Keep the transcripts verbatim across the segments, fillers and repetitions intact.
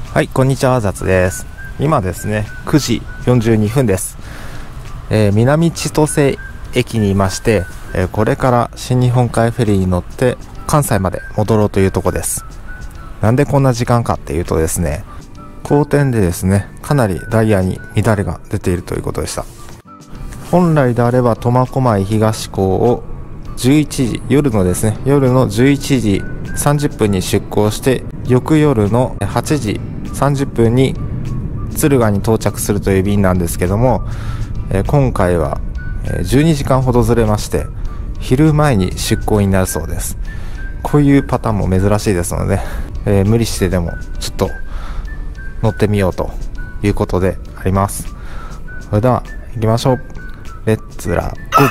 はい、こんにちは、雑です。今ですね、くじよんじゅうにふんです。えー、南千歳駅にいまして、えー、これから新日本海フェリーに乗って関西まで戻ろうというとこです。なんでこんな時間かっていうとですね、好天でですね、かなりダイヤに乱れが出ているということでした。本来であれば苫小牧東港をじゅういちじ、夜のですね、夜のじゅういちじさんじゅっぷんに出港して、翌夜のはちじさんじゅっぷんに敦賀に到着するという便なんですけども、えー、今回はじゅうにじかんほどずれまして昼前に出港になるそうです。こういうパターンも珍しいですので、えー、無理してでもちょっと乗ってみようということであります。それでは行きましょう。レッツラゴー。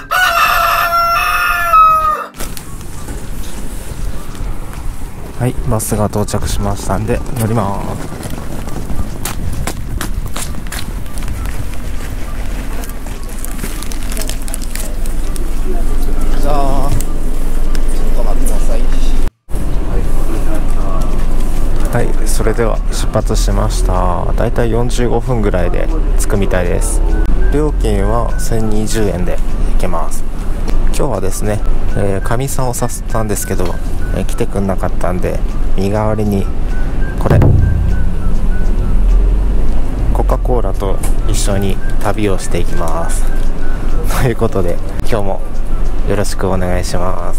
はい、バスが到着しましたんで乗ります。じゃあちょっと待ってください。はい、それでは出発しました。だいたいよんじゅうごふんぐらいで着くみたいです。料金はせんにじゅうえんで行けます。今日はですね、えー、かみさんを誘ったんですけど、えー、来てくんなかったんで、身代わりにこれコカ・コーラと一緒に旅をしていきますということで、今日もよろしくお願いします。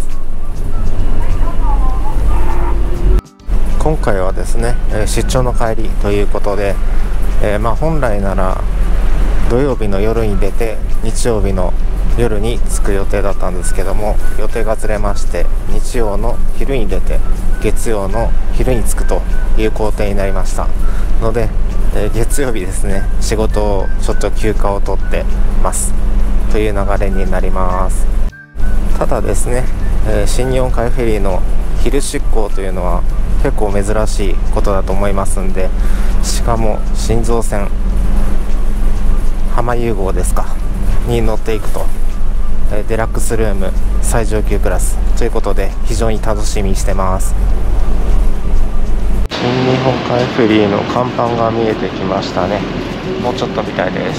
今回はですね、えー、出張の帰りということで、えー、まあ本来なら土曜日の夜に出て日曜日の夜に着く予定だったんですけども、予定がずれまして日曜の昼に出て月曜の昼に着くという工程になりましたので、えー、月曜日ですね、仕事をちょっと休暇を取ってますという流れになります。ただですね、えー、新日本海フェリーの昼出港というのは結構珍しいことだと思いますんで、しかも新造船浜融号ですかに乗っていくと、えー、デラックスルーム最上級クラスということで非常に楽しみにしてます。新日本海フェリーの甲板が見えてきましたね。もうちょっとみたいです。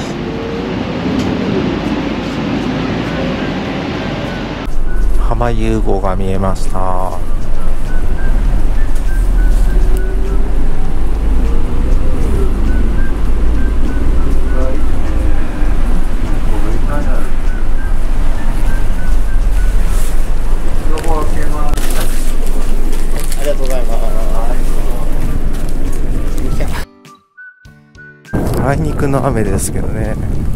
浜融号が見えました。ありがとうございます。あいにくの雨ですけどね。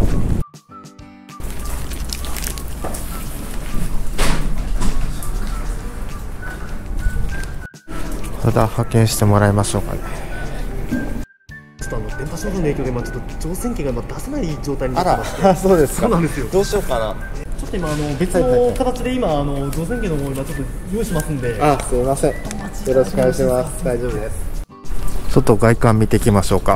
ただ派遣してもらいましょうかね。 ちょっとあの電波障害の影響で今ちょっと乗船券が今出せない状態になってまして。 あら、そうですか。 そうなんですよ。 どうしようかな。 ちょっと今あの別の形で今あの乗船券の方を今ちょっと用意しますんで。 あ、すいません。よろしくお願いします。大丈夫です。ちょっと外観見ていきましょうか。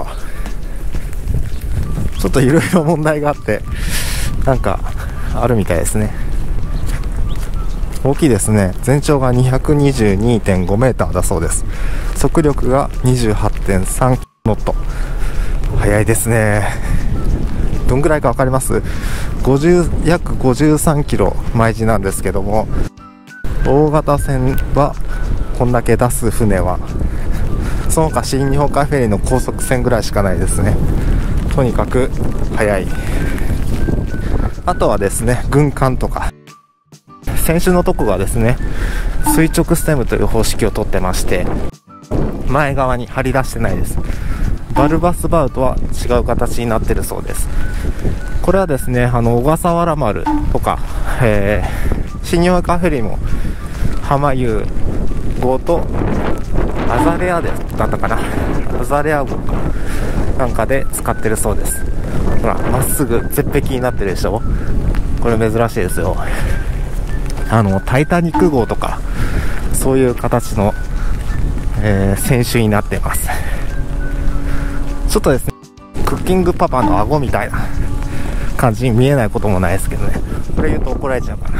ちょっといろいろ問題があってなんかあるみたいですね。大きいですね。全長が にひゃくにじゅうにてんごメーターだそうです。速力が にじゅうはちてんさんノット。速いですね。どんぐらいか分かります？ごじゅう約ごじゅうさんキロ毎時なんですけども、大型船はこんだけ出す船はその他新日本海フェリーの高速船ぐらいしかないですね。とにかく速い。あとはですね、軍艦とか船首のとこがですね、垂直ステムという方式をとってまして、前側に張り出してないです。バルバスバウとは違う形になっているそうです。これはですね、あの小笠原丸とか、えー、新日本海フェリーも浜融号とアザレアでだったかな、アザレア号なんかで使ってるそうです。ほら、まっすぐ絶壁になってるでしょ。これ珍しいですよ。あのタイタニック号とかそういう形の、えー、船首になっています。ちょっとですね、クッキングパパの顎みたいな感じに見えないこともないですけどね。これ言うと怒られちゃうかな。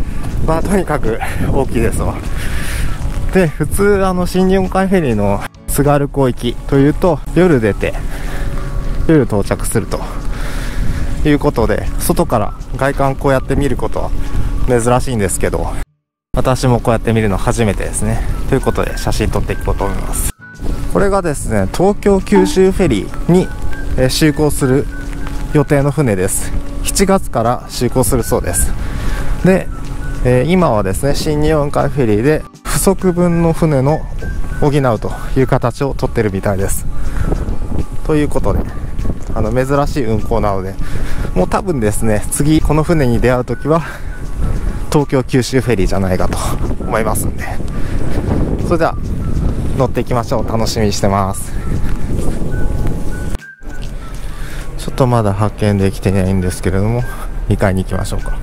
まあとにかく大きいですわ。で、普通あの新日本海フェリーの津軽港行きというと夜出て夜到着するということで、外から外観こうやって見ることは珍しいんですけど、私もこうやって見るの初めてですね。ということで写真撮っていこうと思います。これがですね、東京九州フェリーに就航する予定の船です。しちがつから就航するそうです。で、えー、今はですね、新日本海フェリーで不足分の船の補うという形をとってるみたいです。ということで、あの珍しい運航なので、もう多分ですね、次この船に出会うときは東京九州フェリーじゃないかと思いますんで、それでは乗っていきましょう。楽しみにしてます。ちょっとまだ発見できてないんですけれども、にかいに行きましょうか。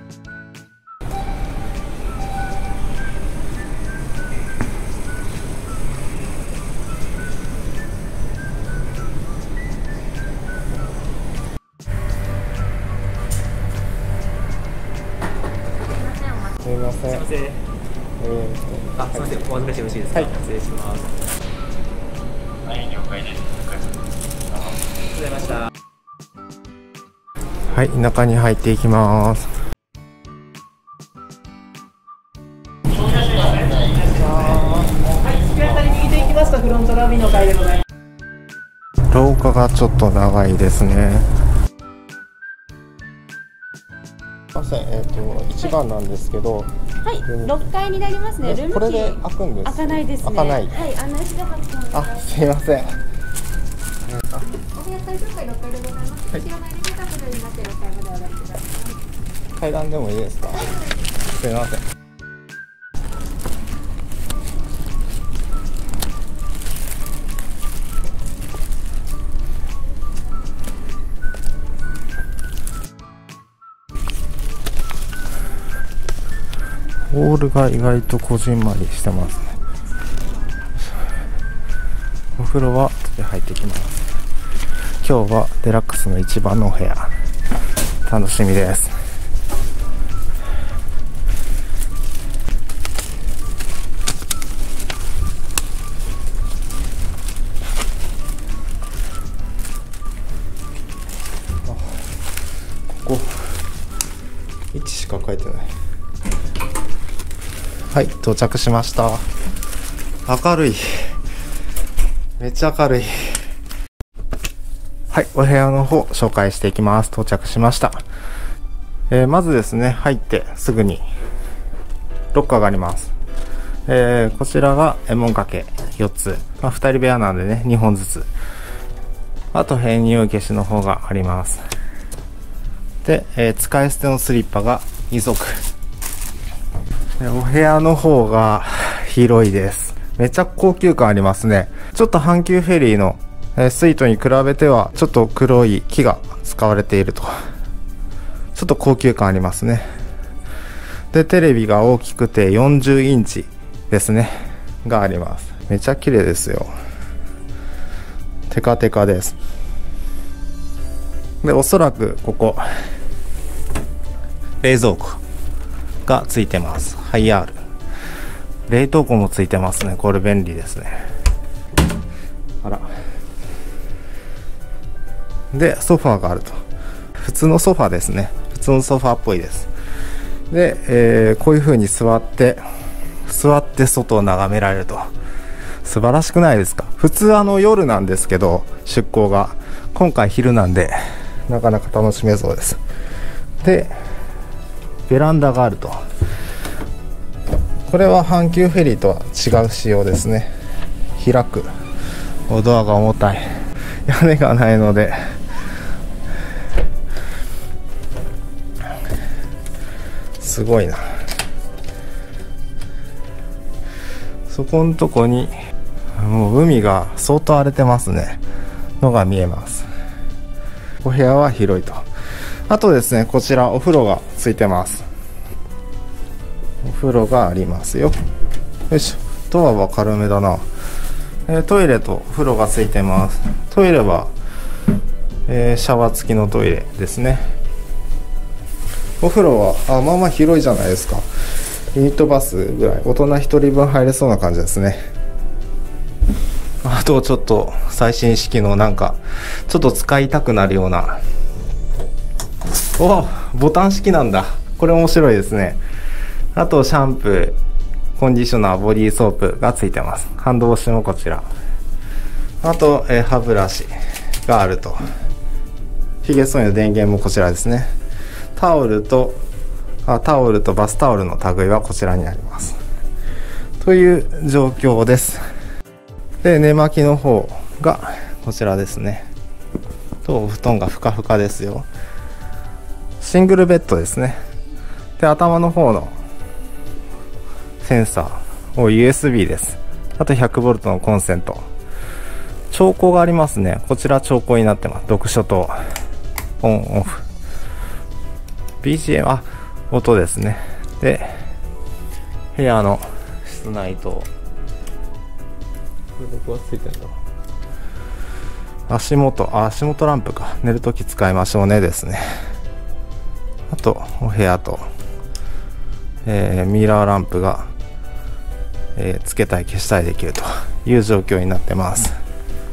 すみません。 すいません。 えーあ、すみません。お預かりしてよろしいですか。 はい、 失礼します。 はい、了解です。 ありがとうございました。 はい、中に入っていきます。 はい、突き当たり右手行きますとフロントラビの階でございます。 廊下がちょっと長いですね。すいません、えっ、といちばんなんですけど、 はい、ろっかいになりますね。ルームキーこれで開くんです。 開かないですね。 開かない。 はい、案内しなかったので。 あ、すいません。 お部屋最上階ろっかいでございます。後ろのエレベーターブルになってろっかいまでお上がりください。 階段でもいいですか。すいません。ホールが意外とこじんまりしてますね。お風呂は後で入ってきます。今日はデラックスの一番のお部屋、楽しみです。あ、ここいちしか書いてない。はい、到着しました。明るい。めっちゃ明るい。はい、お部屋の方紹介していきます。到着しました。えー、まずですね、入ってすぐにロッカーがあります。えー、こちらが門掛けよっつ。まあ、ふたり部屋なんでね、にほんずつ。あと、編入消しの方があります。で、えー、使い捨てのスリッパがに足。お部屋の方が広いです。めっちゃ高級感ありますね。ちょっと阪急フェリーのスイートに比べてはちょっと黒い木が使われていると、ちょっと高級感ありますね。で、テレビが大きくてよんじゅうインチですねがあります。めっちゃ綺麗ですよ。テカテカです。で、おそらくここ冷蔵庫がついてます。ハイアール。冷凍庫もついてますね。これ便利ですね。あら。で、ソファーがあると。普通のソファーですね。普通のソファーっぽいです。で、えー、こういう風に座って、座って外を眺められると。素晴らしくないですか？普通あの夜なんですけど、出航が。今回昼なんで、なかなか楽しめそうです。で、ベランダがあると。これは阪急フェリーとは違う仕様ですね。開く。ドアが重たい。屋根がないので。すごいな。そこのとこに、もう海が相当荒れてますね。のが見えます。お部屋は広いと。あとですね、こちらお風呂がついてます。お風呂がありますよ。よいしょ。ドアは軽めだな。えー、トイレとお風呂がついてます。トイレは、えー、シャワー付きのトイレですね。お風呂はあまあまあ広いじゃないですか。ユニットバスぐらい大人ひとりぶん入れそうな感じですね。 あとちょっと最新式のなんかちょっと使いたくなるような、おボタン式なんだ。これ面白いですね。あとシャンプー、コンディショナー、ボディーソープがついてます。ハンドウォッシュもこちら。あと、えー、歯ブラシがあると。ヒゲ剃りの電源もこちらですね。タオルとあタオルとバスタオルの類はこちらにあります。という状況です。で、寝巻きの方がこちらですね。とお布団がふかふかですよ。シングルベッドですね。で、頭の方のセンサーを ユーエスビー です。あと ひゃくボルト のコンセント。調光がありますね。こちら調光になってます。読書とオンオフ。ビージーエム、あ、音ですね。で、部屋の室内と、これどこがついてんだろう。足元、あ、足元ランプか。寝るとき使いましょうねですね。あと、お部屋と、えー、ミラーランプが、えー、つけたり消したりできるという状況になってます。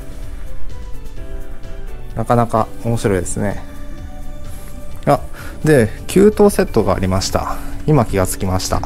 なかなか面白いですね。あ、で、給湯セットがありました。今気がつきました。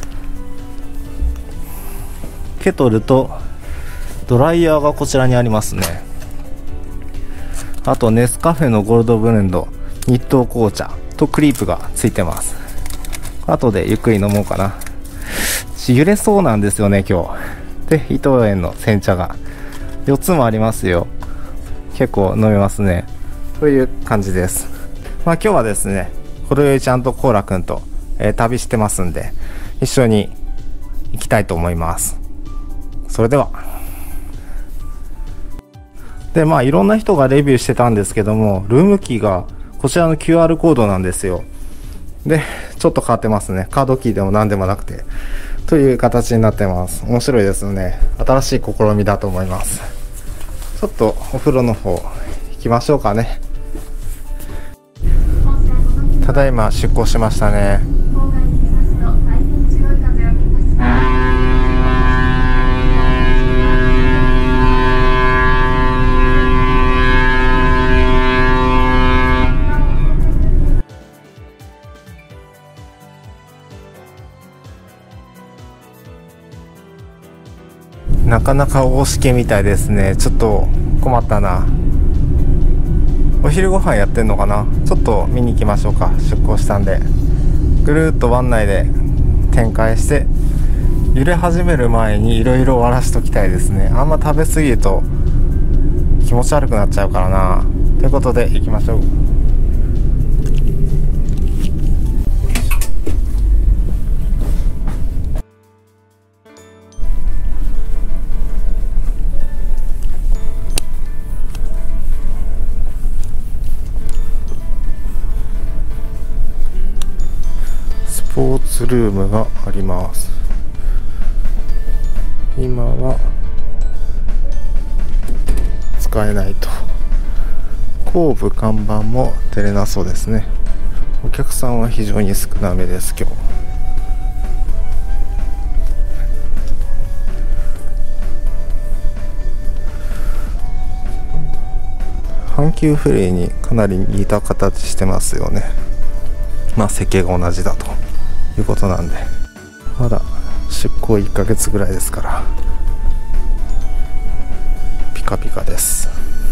ケトルとドライヤーがこちらにありますね。あとネスカフェのゴールドブレンド、日東紅茶とクリープがついてます。後でゆっくり飲もうかな。揺れそうなんですよね今日。で、伊藤園の煎茶がよっつもありますよ。結構飲めますね。という感じです。まあ今日はですね、ほろよいちゃんとコーラくんと、えー、旅してますんで、一緒に行きたいと思います。それでは。で、まあいろんな人がレビューしてたんですけども、ルームキーがこちらの キューアール コードなんですよ。で、ちょっと変わってますね。カードキーでも何でもなくて。という形になってます。面白いですよね。新しい試みだと思います。ちょっとお風呂の方行きましょうかね。ただいま出港しましたね。なかなか大しけみたいですね。ちょっと困ったな。お昼ご飯やってんのかな。ちょっと見に行きましょうか。出港したんでぐるーっと湾内で展開して、揺れ始める前にいろいろ終わらしときたいですね。あんま食べ過ぎると気持ち悪くなっちゃうからな。ということで行きましょう。スポーツルームがあります。今は使えないと。後部看板も出れなそうですね。お客さんは非常に少なめです今日。阪急フレイにかなり似た形してますよね。まあ設計が同じだということなんで、まだ出港いっかげつぐらいですからピカピカです。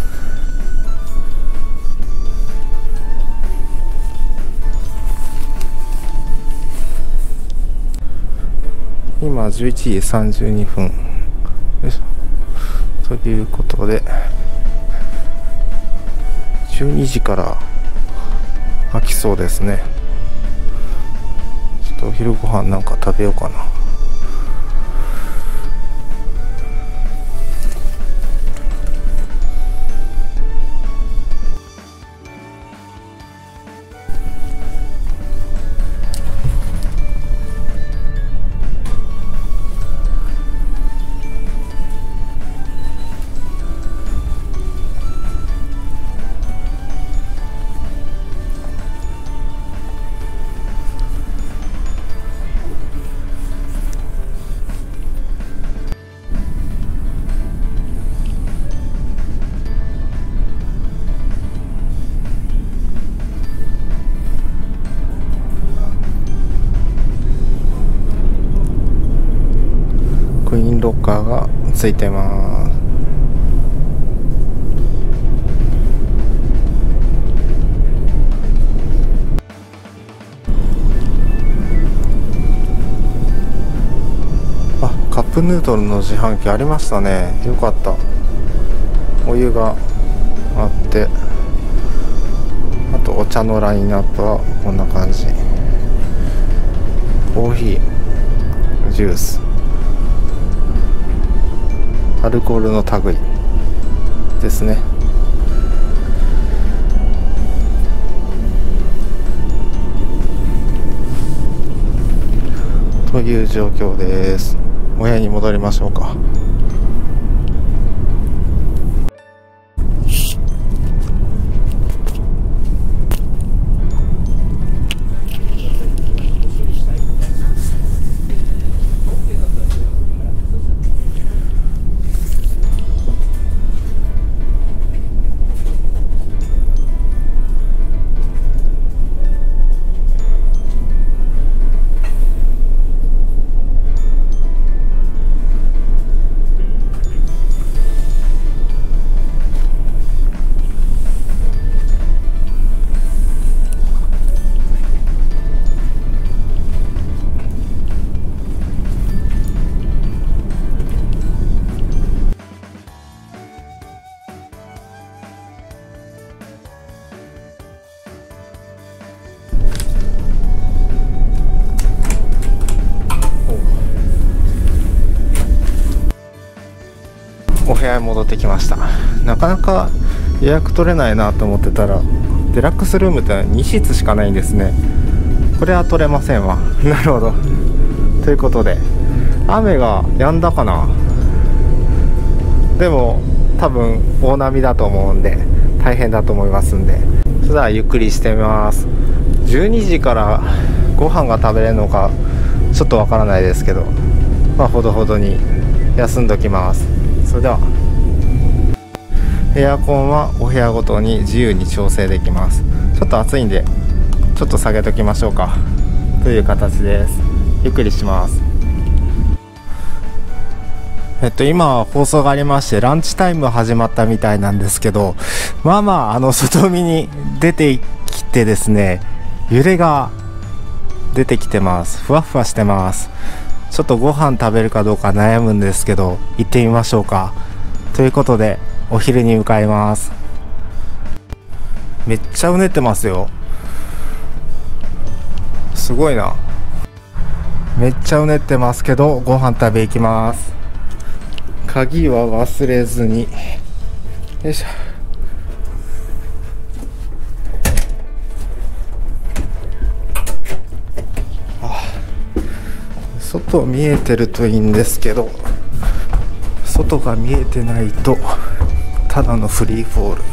今じゅういちじさんじゅうにふんよいしょということで、じゅうにじから開きそうですね。ちょっとお昼ご飯なんか食べようかな。 ついてます。あ、カップヌードルの自販機ありましたね。よかった。お湯があって、あとお茶のラインナップはこんな感じ。コーヒー、ジュース、アルコールの類ですね。という状況です。お部屋に戻りましょうか。お部屋に戻ってきました。なかなか予約取れないなと思ってたら、デラックスルームってに室しかないんですね。これは取れませんわ。なるほど。ということで、雨が止んだかな。でも多分大波だと思うんで大変だと思いますんで、それではゆっくりしてみます。じゅうにじからご飯が食べれるのかちょっとわからないですけど、まあほどほどに休んどきます。それでは、エアコンはお部屋ごとに自由に調整できます。ちょっと暑いんでちょっと下げときましょうかという形です。ゆっくりします。えっと今放送がありまして、ランチタイム始まったみたいなんですけど、まあまああの外見に出てきてですね、揺れが出てきてます。ふわふわしてます。ちょっとご飯食べるかどうか悩むんですけど、行ってみましょうか。ということでお昼に向かいます。めっちゃうねってますよ。すごいな。めっちゃうねってますけど、ご飯食べ行きます。鍵は忘れずに。よいしょ。外見えてるといいんですけど、外が見えてないとただのフリーフォール。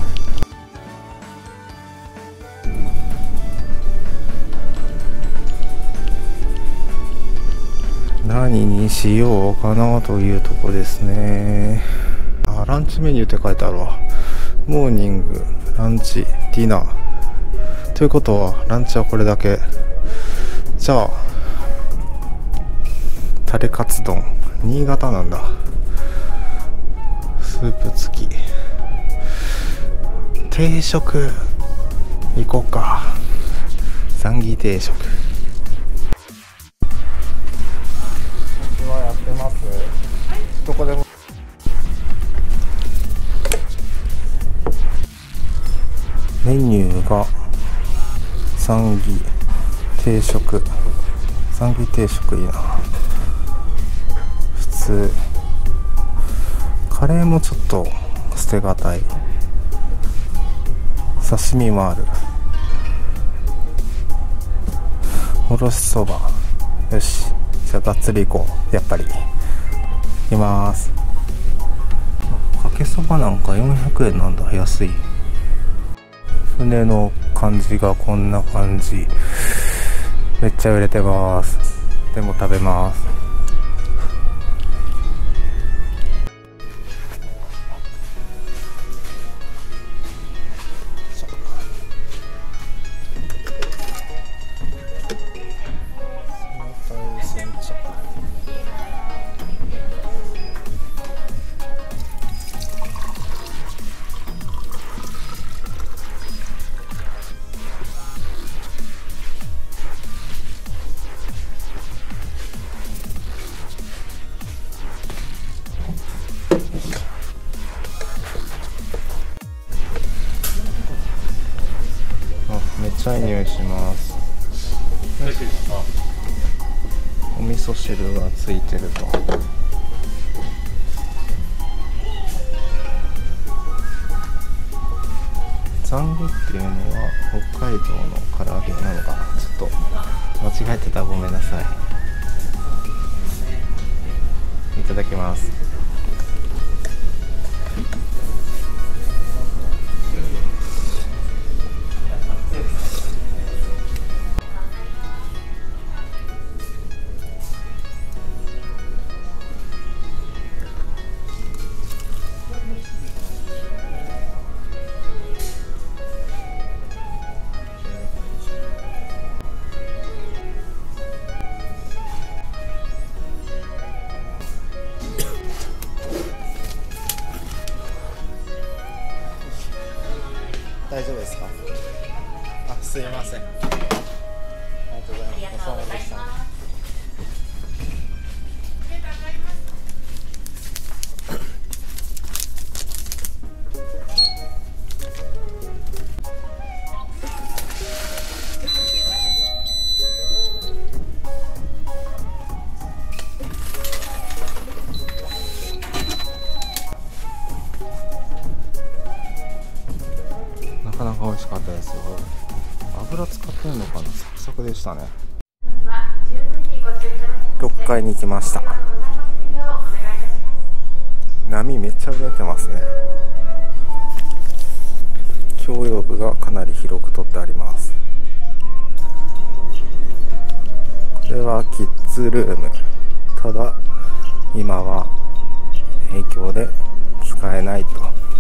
何にしようかなというとこですね。あ、ランチメニューって書いてあるわ。モーニング、ランチ、ディナーということはランチはこれだけ。じゃあタレカツ丼、新潟なんだ。スープ付き定食行こうか。ザンギ定食はやってます。どこでもメニューがザンギ定食、ザンギ定食いいな。普通カレーもちょっと捨てがたい。刺身もある。おろしそば。よし、じゃあがっつり行こう。やっぱり行きます。かけそばなんかよんひゃくえんなんだ。安い。船の感じがこんな感じ。めっちゃ売れてます。でも食べます。 チャ入します。お味噌汁がついてると。ザンギっていうのは北海道の唐揚げなのかな。ちょっと間違えてたらごめんなさい。いただきます。大丈夫ですか？あ、すいません。ありがとうございます。お疲れ様でした。なかなか美味しかったですよ。油使ってんのかな。サクサクでしたね。ろっかいに来ました。波めっちゃ売れてますね。共用部がかなり広く取ってあります。これはキッズルーム。ただ今は影響で使えないと。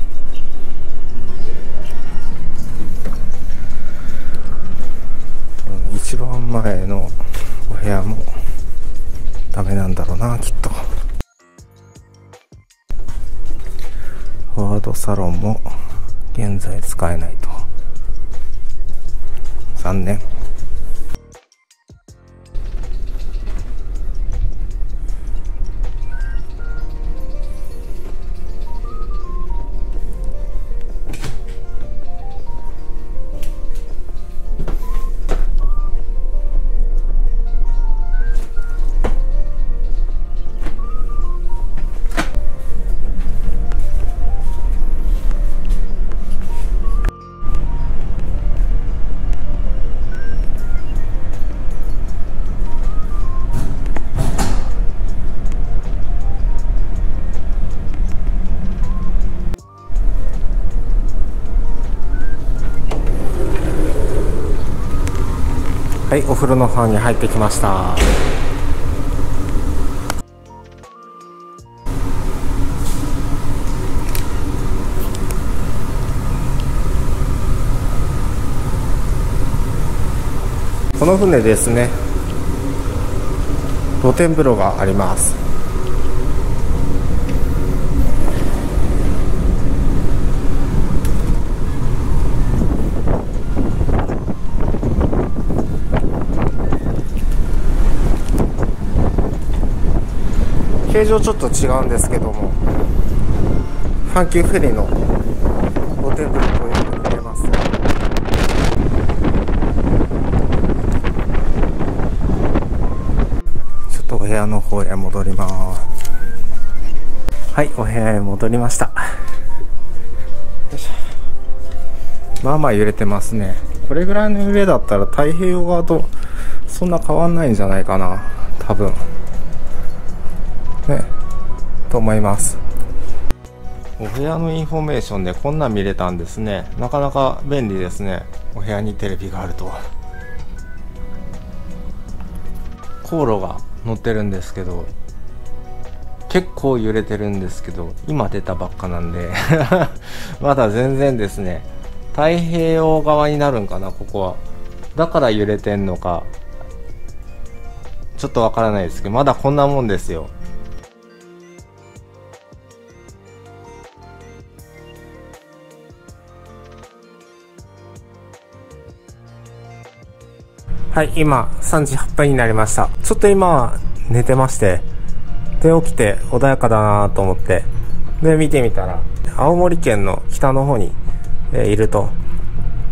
一番前のお部屋もダメなんだろうな、きっと。フォワードサロンも現在使えないと。残念。はい、お風呂の方に入ってきました。この船ですね、露天風呂があります。形状ちょっと違うんですけども、ファンキーフェリーの露天風呂とよく似てます。ちょっとお部屋の方へ戻ります。はい、お部屋へ戻りました。よいしょ。まあまあ揺れてますね。これぐらいの揺れだったら太平洋側とそんな変わんないんじゃないかな、多分ね、と思います。お部屋のインフォメーションでこんなん見れたんですね。なかなか便利ですね。お部屋にテレビがあると。航路が載ってるんですけど、結構揺れてるんですけど、今出たばっかなんでまだ全然ですね。太平洋側になるんかな、ここは。だから揺れてんのかちょっとわからないですけど、まだこんなもんですよ。はい、今さんじはっぷんになりました。ちょっと今寝てまして、で起きて穏やかだなと思って、で見てみたら青森県の北の方に、えー、いると。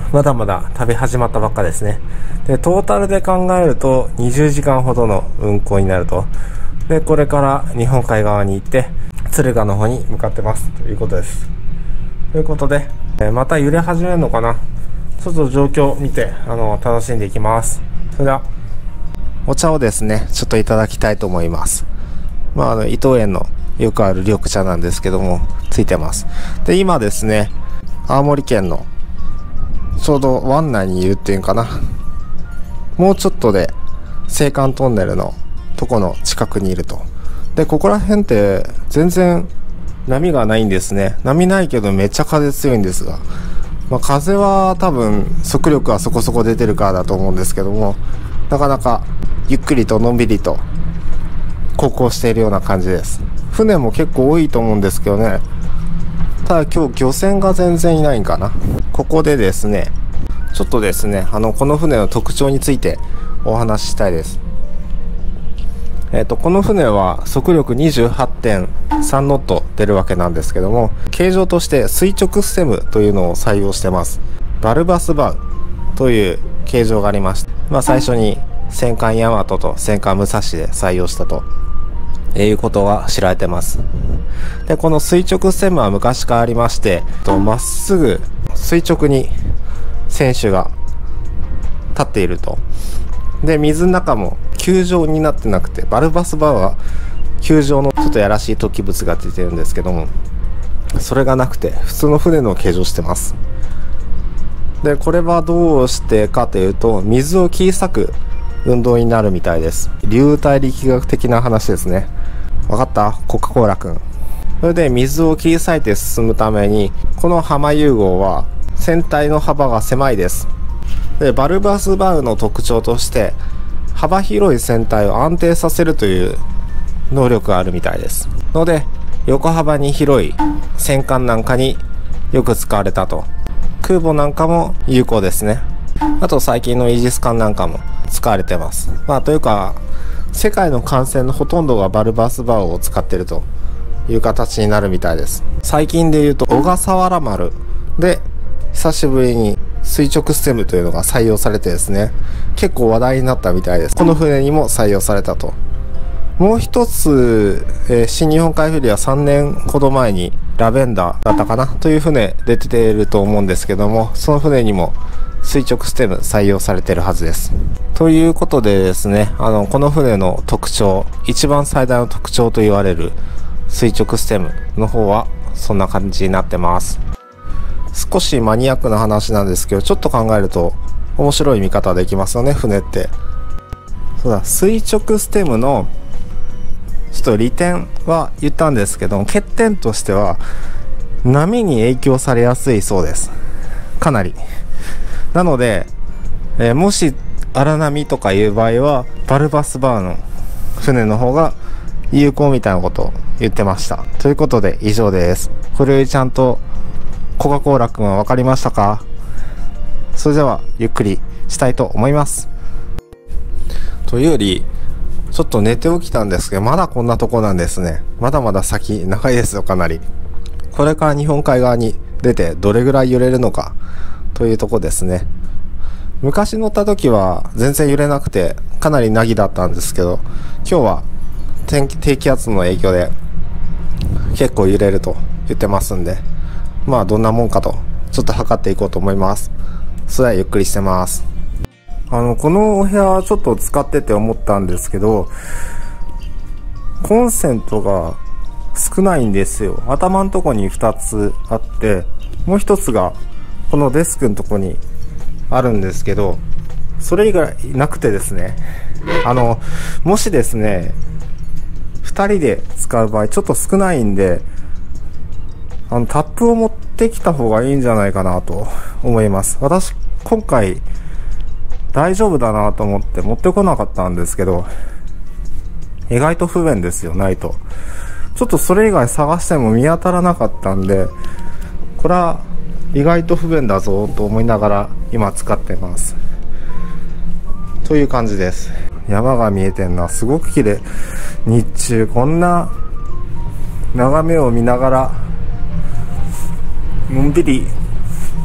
まだまだ旅始まったばっかですね。で、トータルで考えるとにじゅうじかんほどの運行になると。で、これから日本海側に行って敦賀の方に向かってますということです。ということで、えまた揺れ始めるのかな。ちょっと状況を見て、あの、楽しんでいきます。それでは、お茶をですね、ちょっといただきたいと思います。まあ、あの、伊藤園のよくある緑茶なんですけども、ついてます。で、今ですね、青森県の、ちょうど湾内にいるっていうかな。もうちょっとで、青函トンネルのとこの近くにいると。で、ここら辺って、全然、波がないんですね。波ないけどめっちゃ風強いんですが。まあ、風は多分、速力はそこそこ出てるからだと思うんですけども、なかなか、ゆっくりとのんびりと、航行しているような感じです。船も結構多いと思うんですけどね。ただ今日漁船が全然いないんかな。ここでですね、ちょっとですね、あの、この船の特徴についてお話ししたいです。えっと、この船は速力 にじゅうはちてんさん ノット出るわけなんですけども、形状として垂直ステムというのを採用してます。バルバスバウという形状がありまして、まあ最初に戦艦大和と戦艦武蔵で採用したということが知られてます。で、この垂直ステムは昔からありまして、まっすぐ垂直に船首が立っていると。で、水の中も球状になってなくて、バルバスバーは球状のちょっとやらしい突起物が出てるんですけども、それがなくて普通の船の形状してます。で、これはどうしてかというと、水を切り裂く運動になるみたいです。流体力学的な話ですね。わかった？コカ・コーラくん。それで水を切り裂いて進むために、この浜融合は船体の幅が狭いです。で、バルバスバウの特徴として、幅広い船体を安定させるという能力があるみたいです。ので、横幅に広い戦艦なんかによく使われたと。空母なんかも有効ですね。あと最近のイージス艦なんかも使われてます。まあというか、世界の艦船のほとんどがバルバスバウを使っているという形になるみたいです。最近で言うと、小笠原丸で久しぶりに垂直ステムというのが採用されてですね、結構話題になったみたいです。この船にも採用されたと。もう一つ、えー、新日本海フェリーはさんねんほど前にラベンダーだったかなという船出ていると思うんですけども、その船にも垂直ステム採用されているはずです。ということでですね、あの、この船の特徴、一番最大の特徴と言われる垂直ステムの方はそんな感じになってます。少しマニアックな話なんですけど、ちょっと考えると面白い見方できますよね、船って。そうだ、垂直ステムのちょっと利点は言ったんですけど、欠点としては波に影響されやすいそうです。かなり。なので、えー、もし荒波とかいう場合はバルバスバーの船の方が有効みたいなことを言ってました。ということで以上です。これよりちゃんとコカ・コーラくんは分かりましたか？それではゆっくりしたいと思います。というよりちょっと寝て起きたんですけど、まだこんなとこなんですね。まだまだ先長いですよ、かなり。これから日本海側に出てどれぐらい揺れるのかというとこですね。昔乗った時は全然揺れなくてかなり凪だったんですけど、今日は天気低気圧の影響で結構揺れると言ってますんで、まあどんなもんかとちょっと測っていこうと思います。それではゆっくりしてます。あの、このお部屋ちょっと使ってて思ったんですけど、コンセントが少ないんですよ。頭のとこにふたつあって、もうひとつがこのデスクのとこにあるんですけど、それ以外なくてですね、あの、もしですね、ふたりで使う場合ちょっと少ないんで、あの、タップを持ってきた方がいいんじゃないかなと思います。私、今回、大丈夫だなと思って持ってこなかったんですけど、意外と不便ですよ、ないと。ちょっとそれ以外探しても見当たらなかったんで、これは意外と不便だぞと思いながら今使ってます。という感じです。山が見えてんな、すごく綺麗。日中こんな眺めを見ながらのんびり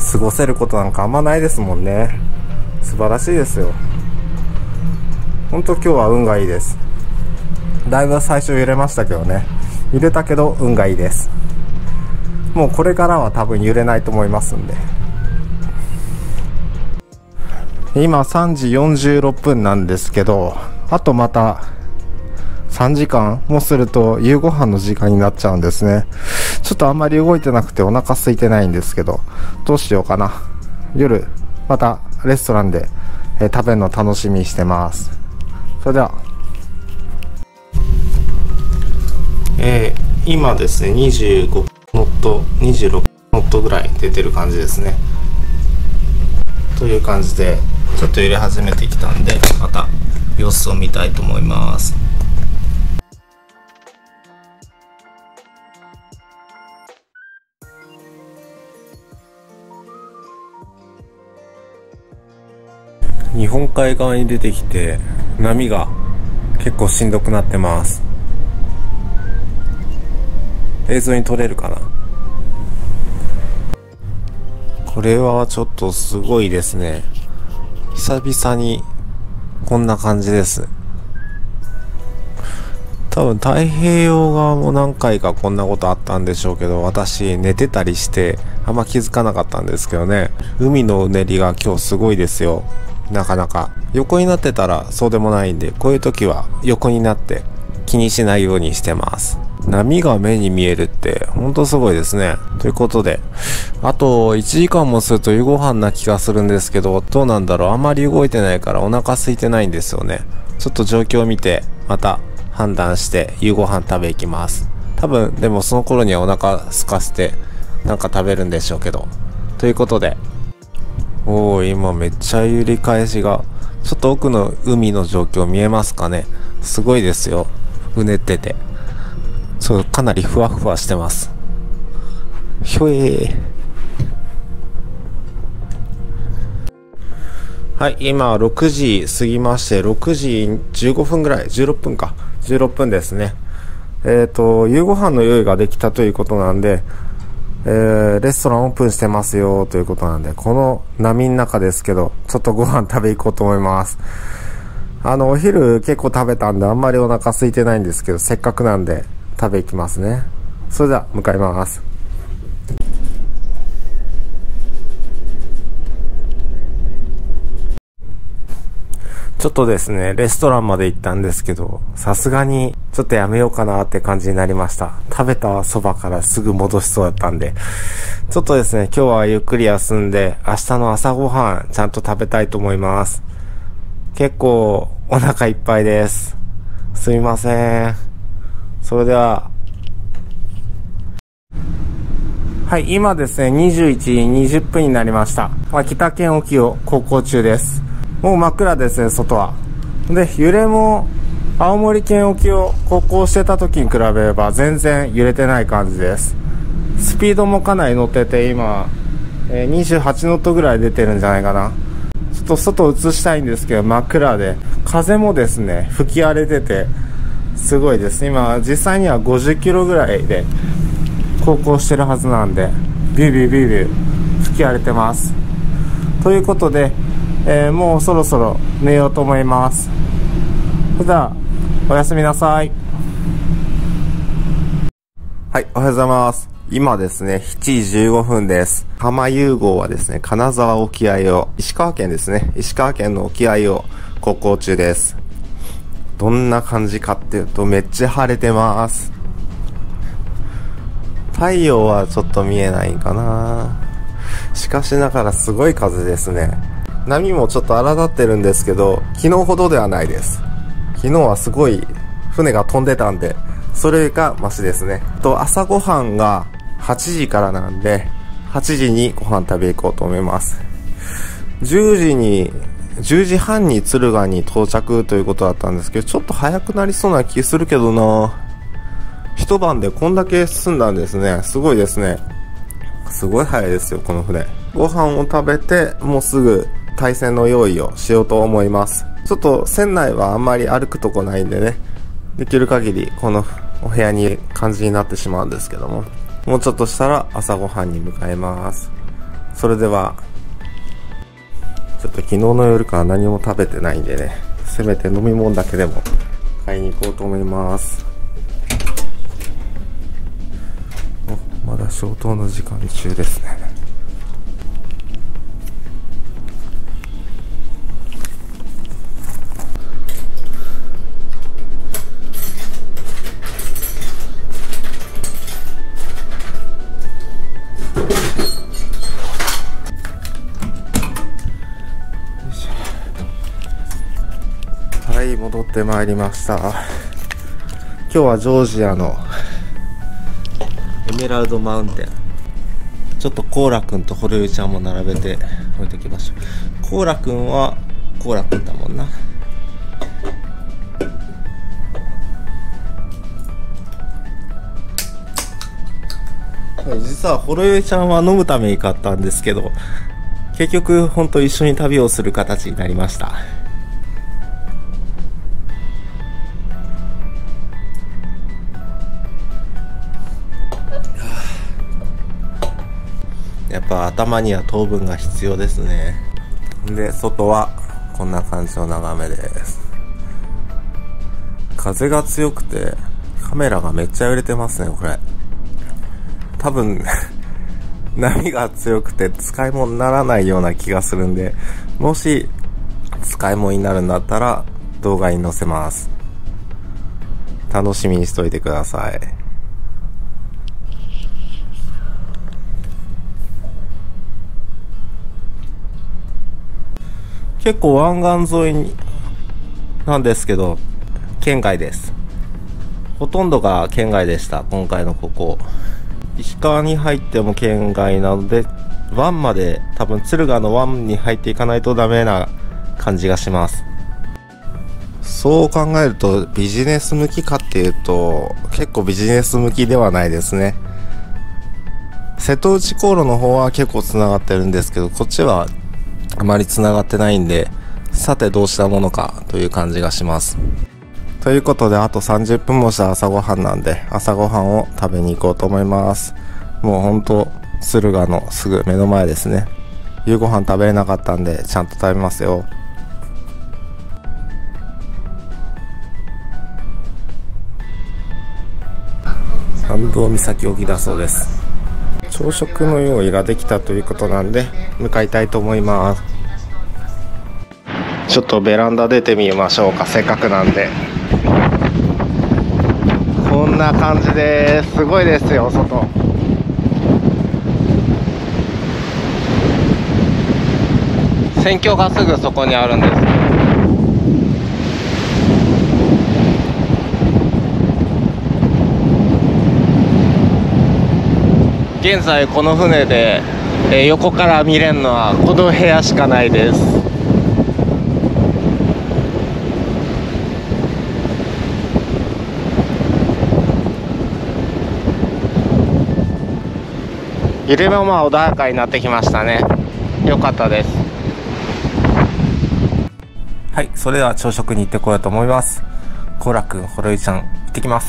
過ごせることなんかあんまないですもんね。素晴らしいですよ。ほんと今日は運がいいです。だいぶ最初揺れましたけどね。揺れたけど運がいいです。もうこれからは多分揺れないと思いますんで。今さんじよんじゅうろっぷんなんですけど、あとまたさんじかんもすると夕ご飯の時間になっちゃうんですね。ちょっとあんまり動いてなくてお腹空いてないんですけど、どうしようかな。夜またレストランで、えー、食べるの楽しみにしてます。それでは、えー、今ですねにじゅうごノットにじゅうろくノットぐらい出てる感じですね。という感じでちょっと揺れ始めてきたんで、また様子を見たいと思います。日本海側に出てきて波が結構しんどくなってます。映像に撮れるかな。これはちょっとすごいですね。久々にこんな感じです。多分太平洋側も何回かこんなことあったんでしょうけど、私寝てたりしてあんま気づかなかったんですけどね。海のうねりが今日すごいですよ。なかなか横になってたらそうでもないんで、こういう時は横になって気にしないようにしてます。波が目に見えるってほんとすごいですね。ということで、あといちじかんもすると夕ご飯な気がするんですけど、どうなんだろう。あんまり動いてないからお腹空いてないんですよね。ちょっと状況を見てまた判断して夕ご飯食べ行きます。多分でもその頃にはお腹空かせてなんか食べるんでしょうけど。ということで、おー、今めっちゃ揺り返しが、ちょっと奥の海の状況見えますかね。すごいですよ。うねってて、そう、かなりふわふわしてます。ひょえー。はい、今ろくじ過ぎまして、ろくじじゅうごふんぐらい、じゅうろっぷんか、じゅうろっぷんですね。えっと、夕ご飯の用意ができたということなんで、えー、レストランオープンしてますよということなんで、この波の中ですけど、ちょっとご飯食べ行こうと思います。あの、お昼結構食べたんで、あんまりお腹空いてないんですけど、せっかくなんで食べ行きますね。それでは、向かいます。ちょっとですね、レストランまで行ったんですけど、さすがにちょっとやめようかなって感じになりました。食べたそばからすぐ戻しそうだったんで。ちょっとですね、今日はゆっくり休んで、明日の朝ごはんちゃんと食べたいと思います。結構お腹いっぱいです。すみません。それでは。はい、今ですね、にじゅういちじにじゅっぷんになりました。秋田県沖を航行中です。もう真っ暗ですね、外は。で、揺れも青森県沖を航行してた時に比べれば全然揺れてない感じです。スピードもかなり乗ってて、今、えー、にじゅうはちノットぐらい出てるんじゃないかな。ちょっと外映したいんですけど真っ暗で、風もですね吹き荒れててすごいです。今実際にはごじゅっキロぐらいで航行してるはずなんで、ビュービュービュービュー吹き荒れてます。ということで、えー、もうそろそろ寝ようと思います。それではおやすみなさい。はい、おはようございます。今ですね、しちじじゅうごふんです。浜遊号はですね、金沢沖合を、石川県ですね、石川県の沖合を航行中です。どんな感じかっていうと、めっちゃ晴れてます。太陽はちょっと見えないかな。しかしながらすごい風ですね。波もちょっと荒立ってるんですけど、昨日ほどではないです。昨日はすごい船が飛んでたんで、それがマシですね。と、朝ごはんがはちじからなんで、はちじにご飯食べ行こうと思います。じゅうじに、じゅうじはんに敦賀に到着ということだったんですけど、ちょっと早くなりそうな気するけどな。一晩でこんだけ進んだんですね。すごいですね。すごい早いですよ、この船。ご飯を食べて、もうすぐ対戦の用意をしようと思います。ちょっと船内はあんまり歩くとこないんでね、できる限りこのお部屋に感じになってしまうんですけども、もうちょっとしたら朝ごはんに向かいます。 それではちょっと昨日の夜から何も食べてないんでね、せめて飲み物だけでも買いに行こうと思います。お、まだ消灯の時間中ですね。はい、戻ってまいりました。今日はジョージアのエメラルドマウンテン、ちょっとコーラくんとホルユちゃんも並べて置いておきましょう。コーラくんはコーラくんだもんな。実はホロユちゃんは飲むために買ったんですけど、結局本当一緒に旅をする形になりました。やっぱ頭には糖分が必要ですね。で、外はこんな感じの眺めです。風が強くてカメラがめっちゃ揺れてますね。これ多分波が強くて使い物にならないような気がするんで、もし使い物になるんだったら動画に載せます。楽しみにしといてください。結構湾岸沿いになんですけど、県外です。ほとんどが県外でした。今回のここ石川に入っても県外なので、湾まで多分敦賀の湾に入っていかないとダメな感じがします。そう考えるとビジネス向きかっていうと結構ビジネス向きではないですね。瀬戸内航路の方は結構つながってるんですけど、こっちはあまりつながってないんで、さてどうしたものかという感じがします。ということで、あとさんじゅっぷんもした朝ごはんなんで、朝ごはんを食べに行こうと思います。もうほんと敦賀のすぐ目の前ですね。夕ごはん食べれなかったんでちゃんと食べますよ。半道岬沖だそうです。朝食の用意ができたということなんで向かいたいと思います。ちょっとベランダ出てみましょうか。せっかくなんで。こんな感じです。すごいですよ、外。船橋がすぐそこにあるんです。現在この船で、えー、横から見れるのはこの部屋しかないです。揺れもまあ穏やかになってきましたね。よかったです。はい、それでは朝食に行ってこようと思います。コーラくん、ホロユちゃん、行ってきます。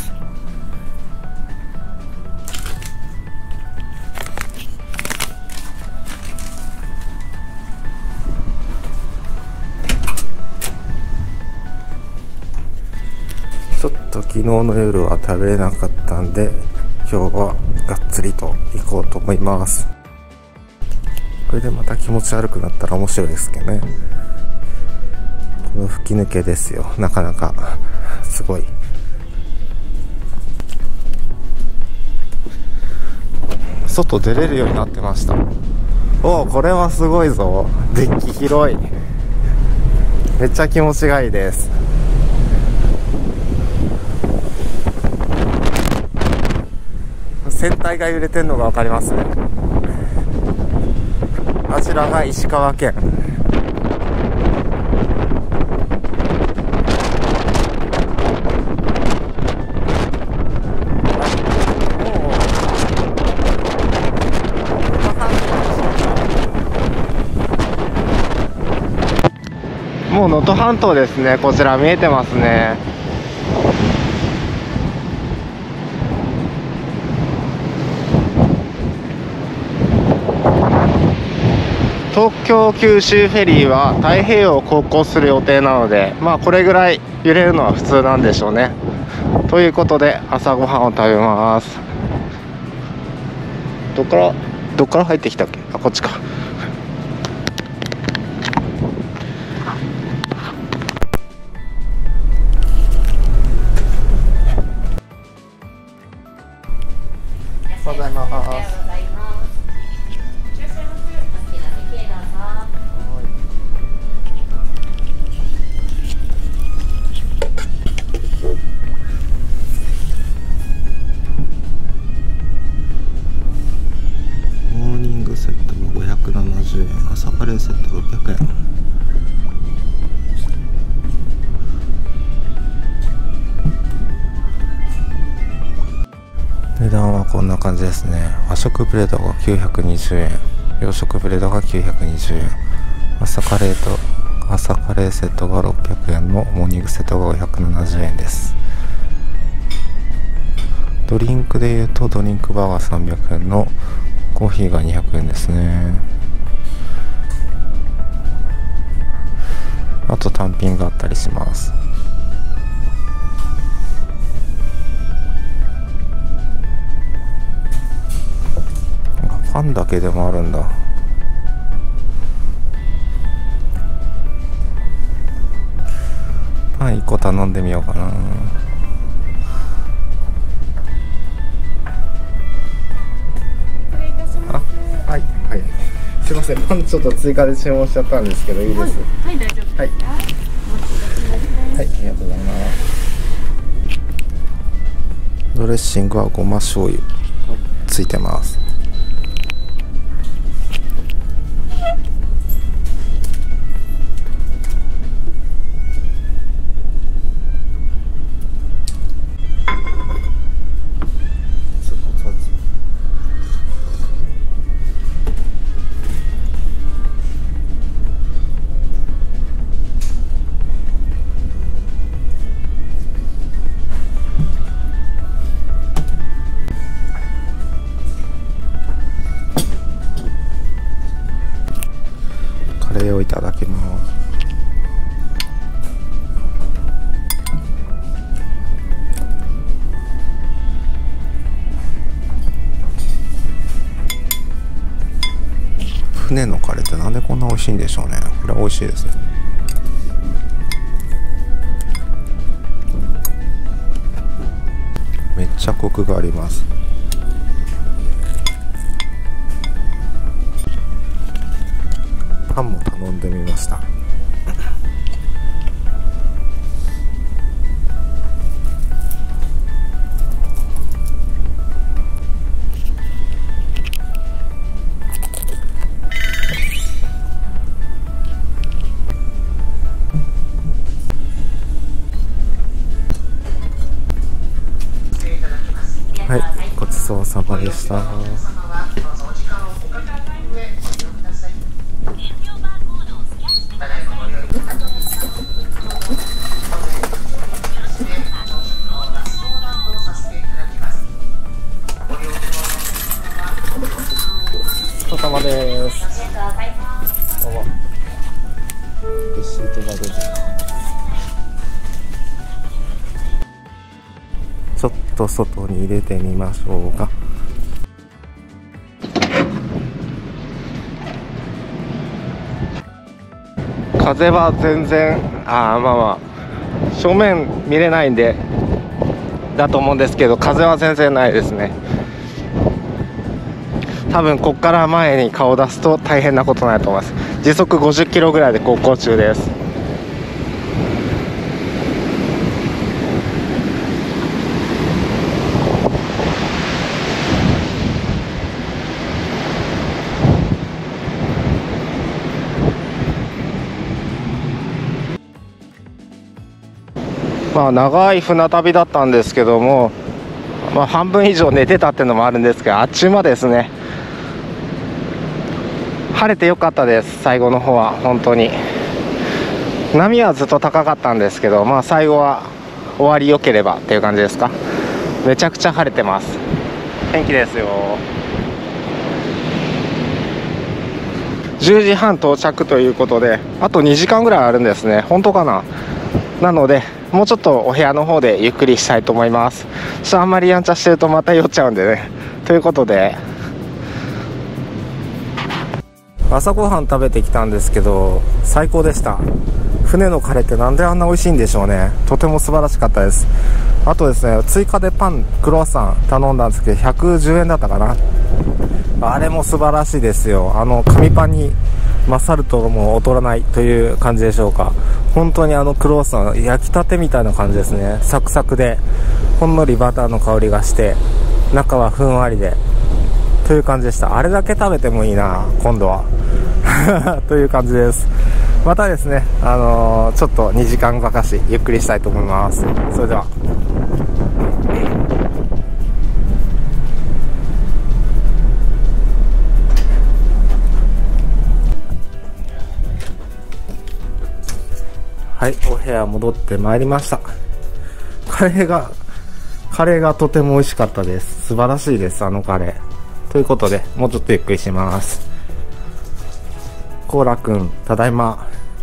ちょっと昨日の夜は食べれなかったんで、今日はがっつりと行こうと思います。これでまた気持ち悪くなったら面白いですけどね。この吹き抜けですよ。なかなかすごい。外出れるようになってました。おお、これはすごいぞ。デッキ広い。めっちゃ気持ちがいいです。船体が揺れてるのが分かりますね。あちらが石川県。もう能登半島ですね。こちら見えてますね。 東京九州フェリーは太平洋を航行する予定なので、まあこれぐらい揺れるのは普通なんでしょうね。ということで朝ごはんを食べます。どっからどっから入ってきたっけ？あ、こっちか。おはようございます。モーニングセットがごひゃくななじゅうえん、朝カレーセットろっぴゃくえん。値段はこんな感じですね。和食プレートがきゅうひゃくにじゅうえん、洋食プレートがきゅうひゃくにじゅうえん、朝カレーと朝カレーセットがろっぴゃくえんのモーニングセットがごひゃくななじゅうえんです。ドリンクでいうとドリンクバーがさんびゃくえんのコーヒーがにひゃくえんですね。あと単品があったりします。パンだけでもあるんだ。パンいっこ頼んでみようかな。あ、はいはい。すいません、パンちょっと追加で注文しちゃったんですけどいいです。はい、 はい、大丈夫です。 はい、はい、ありがとうございます。ドレッシングはごま醤油ついてます。カレーをいただきます。船のカレーってなんでこんな美味しいんでしょうね。これは美味しいですね。めっちゃコクがあります。パンも頼んでみました。はい、ごちそうさまでした。お疲れ様です。どうも。レシートが出てる。ちょっと外に入れてみましょうか。風は全然、ああまあまあ正面見れないんでだと思うんですけど、風は全然ないですね。多分こっから前に顔を出すと大変なことになると思います。時速ごじゅっキロぐらいで航行中です。まあ長い船旅だったんですけども、まあ、半分以上寝てたっていうのもあるんですが、あっちゅう間ですね。晴れてよかったです。最後の方は本当に波はずっと高かったんですけど、まあ最後は終わり良ければっていう感じですか。めちゃくちゃ晴れてます。天気ですよ。 じゅうじはん到着ということで、あとにじかんぐらいあるんですね。本当かな。なのでもうちょっとお部屋の方でゆっくりしたいと思います。ちょっとあんまりやんちゃしてるとまた酔っちゃうんでね。ということで朝ごはん食べてきたんですけど、最高でした。船のカレーってなんであんな美味しいんでしょうね。とても素晴らしかったです。あとですね、追加でパンクロワッサン頼んだんですけどひゃくじゅうえんだったかな。あれも素晴らしいですよ。あの紙パンに勝るとも劣らないという感じでしょうか。本当にあのクロワッサン焼きたてみたいな感じですね。サクサクでほんのりバターの香りがして中はふんわりでという感じでした。あれだけ食べてもいいな今度はという感じです。またですね、あのー、ちょっとにじかんばかしゆっくりしたいと思います。それでははい、お部屋戻ってまいりました。カレーがカレーがとても美味しかったです。素晴らしいです、あのカレー。ということでもうちょっとゆっくりします。コーラくんただいま。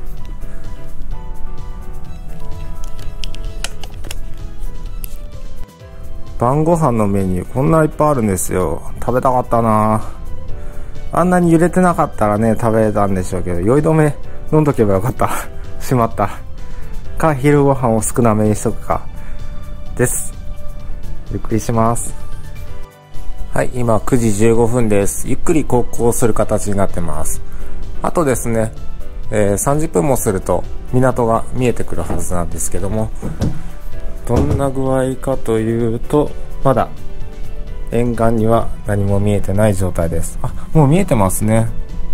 晩ご飯のメニューこんないっぱいあるんですよ。食べたかったな。あんなに揺れてなかったらね食べれたんでしょうけど、酔い止め飲んどけばよかったしまったか、昼ご飯を少なめにしとくかです。ゆっくりします。はい、今くじじゅうごふんです。ゆっくり航行する形になってます。あとですね、えー、さんじゅっぷんもすると港が見えてくるはずなんですけども、どんな具合かというと、まだ沿岸には何も見えてない状態です。あ、もう見えてますね。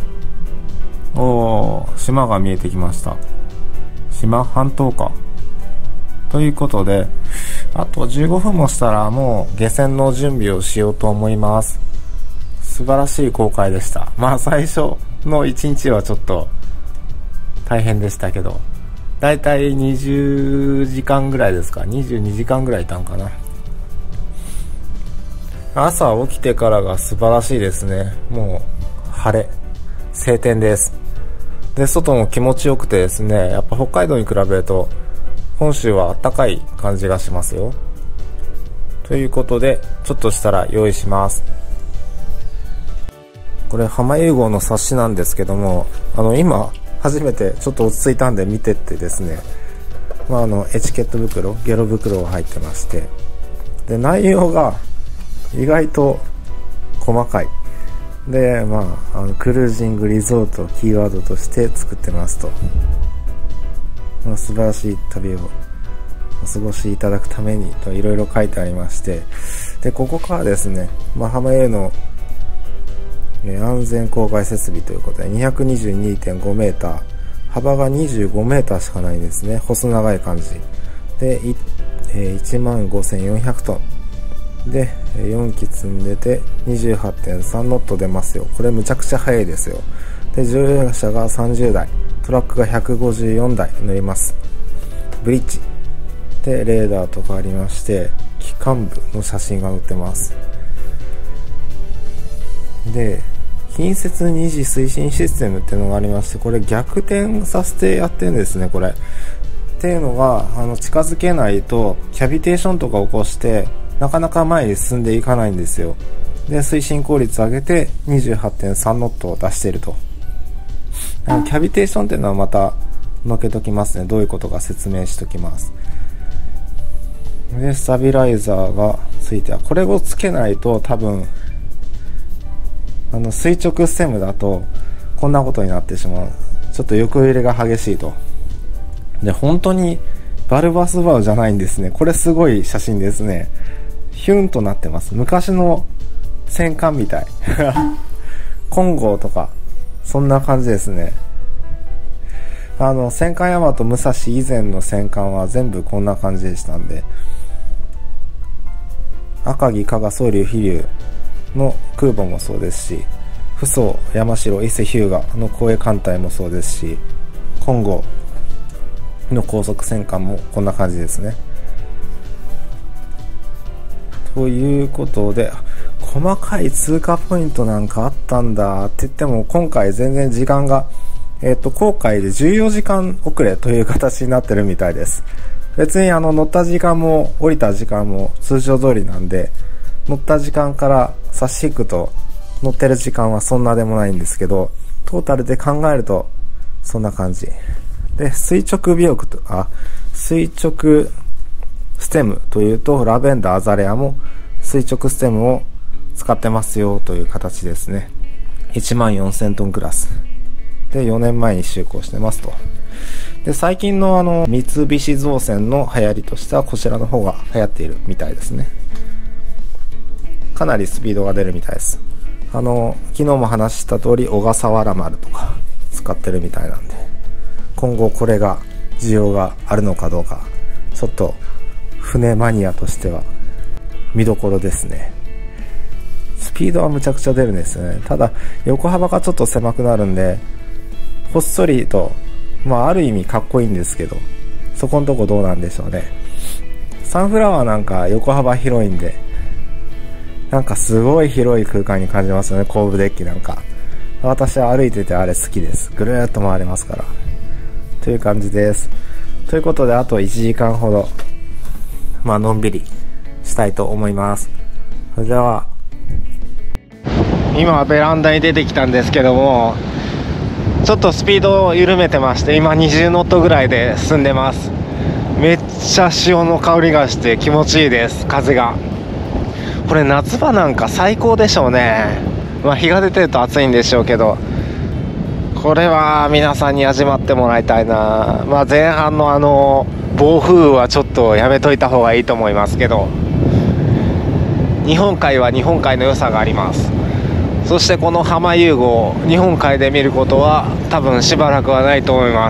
おー、島が見えてきました。島半島かということで、あとじゅうごふんもしたらもう下船の準備をしようと思います。素晴らしい航海でした。まあ最初のいちにちはちょっと大変でしたけど、だいたいにじゅうじかんぐらいですか、にじゅうにじかんぐらいいたんかな。朝起きてからが素晴らしいですね。もう晴れ晴天です。で外も気持ちよくてですね、やっぱ北海道に比べると本州は暖かい感じがしますよ。ということでちょっとしたら用意します。これ浜融号の冊子なんですけども、あの今初めてちょっと落ち着いたんで見てってですね、まあ、あのエチケット袋ゲロ袋が入ってまして、で内容が意外と細かいで、まあ、あのクルージングリゾートをキーワードとして作ってますと、まあ、素晴らしい旅をお過ごしいただくためにといろいろ書いてありまして、でここからですね、まあ、浜への安全航海設備ということで にひゃくにじゅうにてんごメーター、幅がにじゅうごメーターしかないんですね。細長い感じで いちまんごせんよんひゃくトンでよんき積んでて にじゅうはちてんさんノット出ますよ。これむちゃくちゃ速いですよ。で乗用車がさんじゅうだい、トラックがひゃくごじゅうよんだい乗ります。ブリッジでレーダーとかありまして、機関部の写真が載ってます。で近接二次推進システムっていうのがありまして、これ逆転させてやってるんですね。これっていうのが、あの近づけないとキャビテーションとか起こしてなかなか前に進んでいかないんですよ。で推進効率上げて にじゅうはちてんさんノットを出していると。あのキャビテーションっていうのはまた載っけときますね。どういうことか説明しときます。でスタビライザーがついては、これをつけないと多分あの垂直ステムだとこんなことになってしまう。ちょっと横揺れが激しいと。で本当にバルバスバウじゃないんですね。これすごい写真ですね。ヒュンとなってます。昔の戦艦みたい金剛とかそんな感じですね。あの戦艦大和武蔵以前の戦艦は全部こんな感じでしたんで、赤城加賀宗龍飛龍の空母もそうですし、扶桑山城伊勢日向の護衛艦隊もそうですし、金剛の高速戦艦もこんな感じですね。ということで、 細かい通過ポイントなんかあったんだって言っても、今回全然時間が、えっと、航海でじゅうよじかん遅れという形になってるみたいです。別にあの乗った時間も降りた時間も通常通りなんで、乗った時間から差し引くと乗ってる時間はそんなでもないんですけど、トータルで考えるとそんな感じで、垂直尾翼とあ垂直ステムというと、ラベンダーアザレアも垂直ステムを使ってますよという形ですね。いちまんよんせんトンクラスでよねんまえに就航してますと。で、最近のあの三菱造船の流行りとしてはこちらの方が流行っているみたいですね。かなりスピードが出るみたいです。あの昨日も話した通り小笠原丸とか使ってるみたいなんで、今後これが需要があるのかどうか、ちょっと船マニアとしては見どころですね。スピードはむちゃくちゃ出るんですよね。ただ横幅がちょっと狭くなるんで、ほっそりと、まあある意味かっこいいんですけど、そこのとこどうなんでしょうね。サンフラワーなんか横幅広いんで、なんかすごい広い空間に感じますよね、後部デッキなんか。私は歩いててあれ好きです。ぐるーっと回れますから。という感じです。ということで、あといちじかんほど、まあのんびりしたいと思います。それでは、今ベランダに出てきたんですけども、ちょっとスピードを緩めてまして、今にじゅうノットぐらいで進んでます。めっちゃ潮の香りがして気持ちいいです。風がこれ夏場なんか最高でしょうね。まあ日が出てると暑いんでしょうけど、これは皆さんに味わってもらいたいな。まあ前半のあの暴風雨はちょっとやめといた方がいいと思いますけど、日本海は日本海の良さがあります。そしてこの浜遊具を日本海で見ることは多分しばらくはないと思います。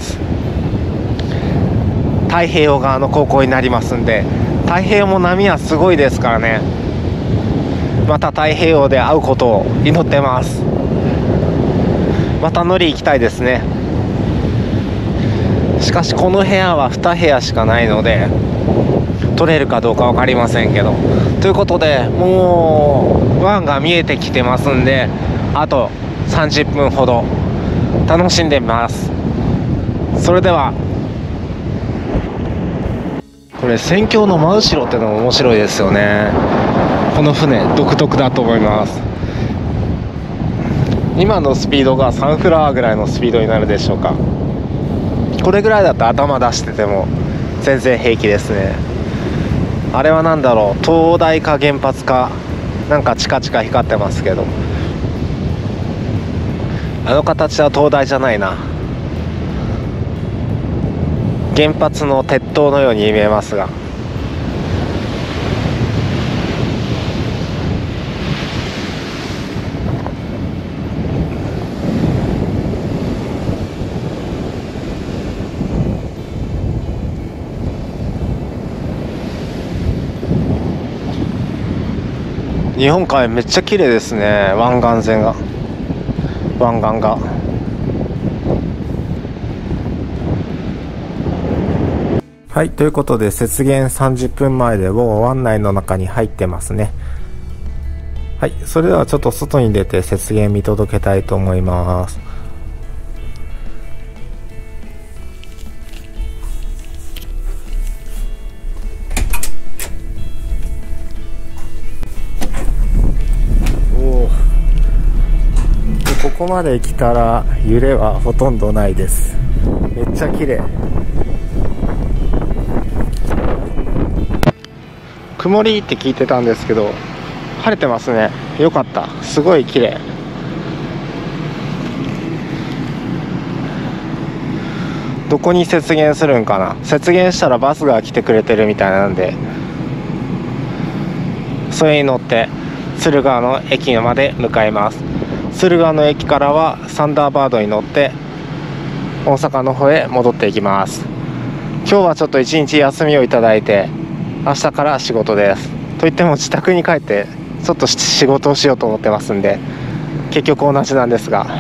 太平洋側の航行になりますんで、太平洋も波はすごいですからね。また太平洋で会うことを祈ってます。また乗り行きたいですね。しかしこの部屋はに部屋しかないので取れるかどうか分かりませんけど、ということでもう湾が見えてきてますんで、あとさんじゅっぷんほど楽しんでみます。それでは、これ船橋の真後ろってのも面白いですよね。この船独特だと思います。今のスピードがサンフラワーぐらいのスピードになるでしょうか。これぐらいだと頭出してても全然平気ですね。あれは何だろう、灯台か原発かなんかチカチカ光ってますけど、あの形は灯台じゃないな。原発の鉄塔のように見えますが、日本海めっちゃ綺麗ですね。湾岸線が湾岸がはい、ということで雪原さんじゅっぷんまえでもう湾内の中に入ってますね。はい、それではちょっと外に出て雪原見届けたいと思います。ここまで来たら揺れはほとんどないです。めっちゃ綺麗。曇りって聞いてたんですけど晴れてますね。よかった。すごい綺麗。どこに雪原するんかな。雪原したらバスが来てくれてるみたいなんで、それに乗って敦賀の駅まで向かいます。敦賀の駅からはサンダーバードに乗って大阪の方へ戻っていきます。今日はちょっと一日休みをいただいて、明日から仕事です。といっても自宅に帰ってちょっと仕事をしようと思ってますんで、結局同じなんですが、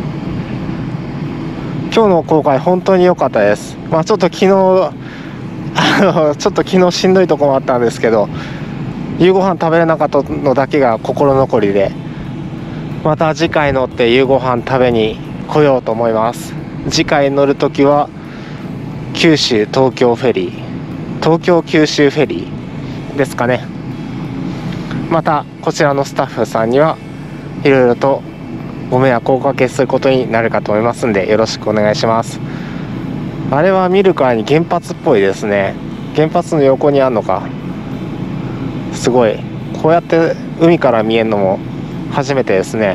今日の航海本当に良かったです。まあちょっと昨日あのちょっと昨日しんどいところもあったんですけど、 夕ご飯食べれなかったのだけが心残りで、また次回乗って夕ご飯食べに来ようと思います。次回乗るときは九州東京フェリー、東京九州フェリーですかね。またこちらのスタッフさんにはいろいろとご迷惑をおかけすることになるかと思いますんで、よろしくお願いします。あれは見るからに原発っぽいですね。原発の横にあるのか、すごいこうやって海から見えるのも初めてですね。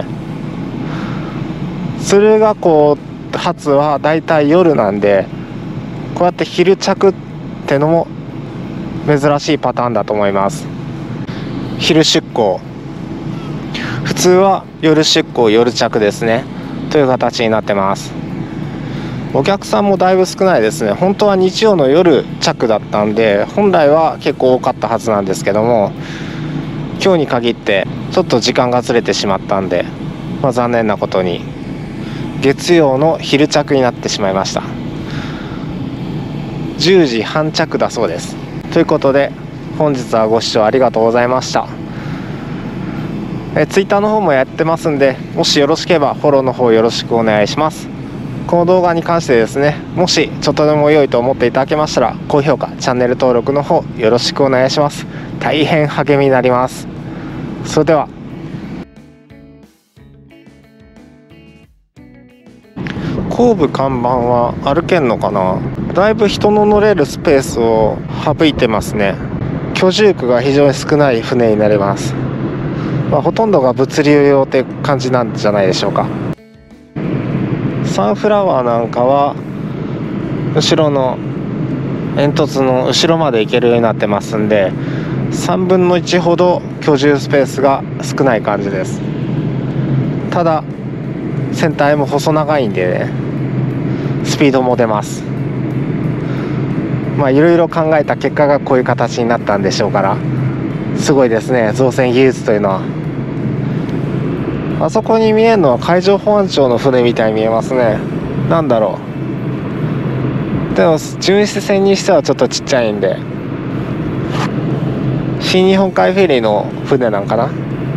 敦賀港発はだいたい夜なんで、こうやって昼着ってのも珍しいパターンだと思います。昼出港、普通は夜出港夜着ですねという形になってます。お客さんもだいぶ少ないですね。本当は日曜の夜着だったんで、本来は結構多かったはずなんですけども、今日に限ってちょっと時間がずれてしまったんで、まあ、残念なことに月曜の昼着になってしまいました。じゅうじはん着だそうです。ということで本日はご視聴ありがとうございました。えツイッターの方もやってますんで、もしよろしければフォローの方よろしくお願いします。この動画に関してですね、もしちょっとでも良いと思っていただけましたら、高評価、チャンネル登録の方よろしくお願いします。大変励みになります。それでは。後部看板は歩けんのかな。だいぶ人の乗れるスペースを省いてますね。居住区が非常に少ない船になります。まあ、ほとんどが物流用って感じなんじゃないでしょうか。サンフラワーなんかは後ろの煙突の後ろまで行けるようになってますんで、さんぶんのいちほど居住スペースが少ない感じです。ただ船体も細長いんでね、スピードも出ます。まあいろいろ考えた結果がこういう形になったんでしょうから、すごいですね、造船技術というのは。あそこに見えるのは海上保安庁の船みたいに見えますね。なんだろう。でも巡視船にしてはちょっとちっちゃいんで、新日本海フェリーの船なんかな。